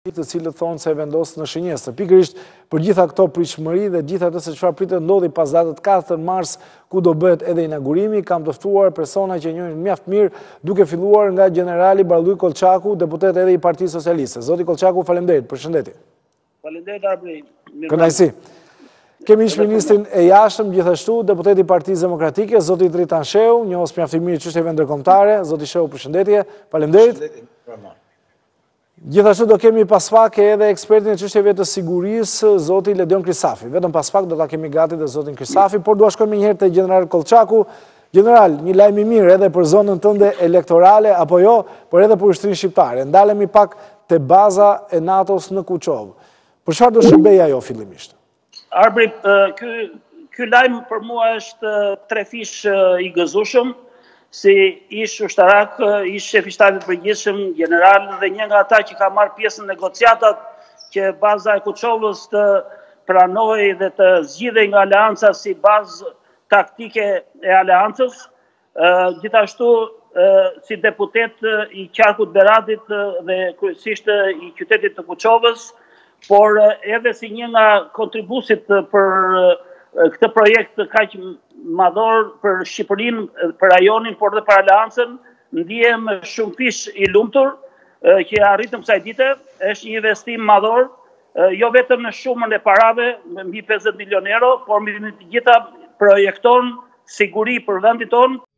të cilët thonë se vendosë në Shënjesër. Pikërisht për gjitha këto pritshmëri dhe gjitha të se çfarë pritet ndodhi pas datës 4 mars, ku do bëhet edhe inaugurimi, kam të ftuar persona që njohin mjaft mirë, duke filluar nga generali Bardhuj Kolçaku, deputet edhe i Partisë Socialiste. Zoti Kolçaku, faleminderit, përshëndetje. Faleminderit Arbri. Kënaqësi. Kemi ish-ministrin e jashtëm, gjithashtu deputeti i Partisë Demokratike, zoti Dritan Sheu, njohës mjaft mirë çështjeve ndërkombëtare. Zoti Sheu, përshëndetje. Faleminderit. Gjithashtu do kemi pas pak edhe ekspertin e çështjeve të sigurisë, zoti Ledion Krisafi. Vetëm pas pak do ta kemi gati dhe zotin Krisafi, por dua shkojmë një herë te general Kolçaku. General, një lajm i mirë edhe për zonën tënde elektorale apo jo, por edhe për ushtrinë shqiptare. Ndalemi pak te baza e NATO-s në Kuçov. Për çfarë do shërbej ajo fillimisht? Arbri, ky lajm për mua është trefish i gëzueshëm. Si ish ushtarak, ish shef i shtabit përgjithshëm, general dhe një nga ata që ka marrë pjesë në negociatat që baza e Kuçovës të pranojë dhe të zgjidhej nga aleanca si bazë taktike e aleancës. Gjithashtu si deputet i qarkut Beradit dhe kryesisht i qytetit të Kuçovës, por edhe si një nga kontribuesit për këtë projekt kaq madhor për Shqipërinë, për rajonin, por dhe për aleancën, ndihem shumë fish i lumtur që arritëm kësaj dite. Është një investim madhor, jo vetëm në shumën e parave, mbi 50 milion euro, por mbi të gjitha projekton siguri për vendin tonë,